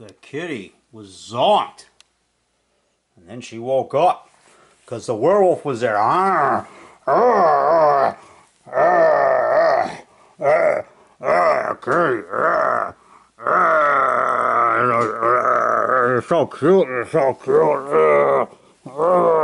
the kitty was zonked. And then she woke up because the werewolf was there. You're so cute, you're so cute.